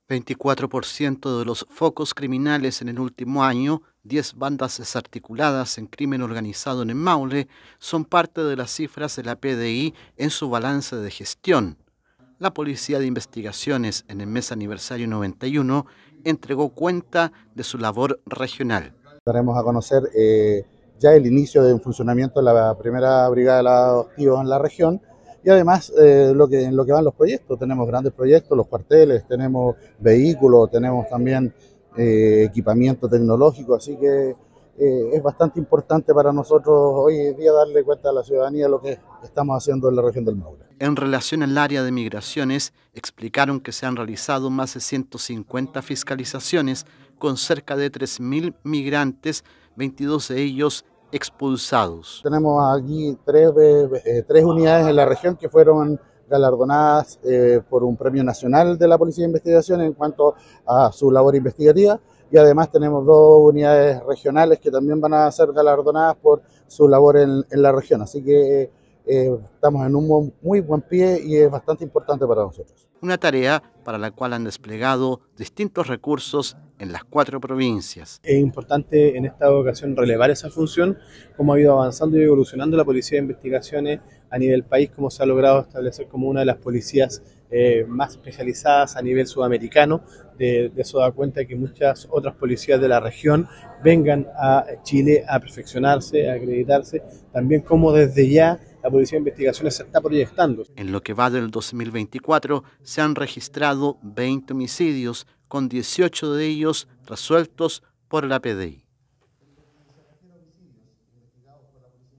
24% de los focos criminales en el último año, 10 bandas desarticuladas en crimen organizado en el Maule, son parte de las cifras de la PDI en su balance de gestión. La Policía de Investigaciones, en el mes aniversario 91, entregó cuenta de su labor regional. Daremos a conocer ya el inicio de un funcionamiento de la primera brigada de lavados activos en la región y además en lo que van los proyectos. Tenemos grandes proyectos, los cuarteles, tenemos vehículos, tenemos también equipamiento tecnológico, así que es bastante importante para nosotros hoy en día darle cuenta a la ciudadanía de lo que estamos haciendo en la región del Maule. En relación al área de migraciones, explicaron que se han realizado más de 150 fiscalizaciones con cerca de 3.000 migrantes, 22 de ellos expulsados. Tenemos aquí tres unidades en la región que fueron galardonadas por un premio nacional de la Policía de Investigación en cuanto a su labor investigativa, y además tenemos dos unidades regionales que también van a ser galardonadas por su labor en la región. Así que estamos en un muy buen pie y es bastante importante para nosotros. Una tarea para la cual han desplegado distintos recursos en las 4 provincias. Es importante en esta ocasión relevar esa función, cómo ha ido avanzando y evolucionando la Policía de Investigaciones a nivel país, cómo se ha logrado establecer como una de las policías más especializadas a nivel sudamericano. De eso da cuenta que muchas otras policías de la región vengan a Chile a perfeccionarse, a acreditarse, también como desde ya la Policía de Investigaciones se está proyectando. En lo que va del 2024 se han registrado 20 homicidios, con 18 de ellos resueltos por la PDI.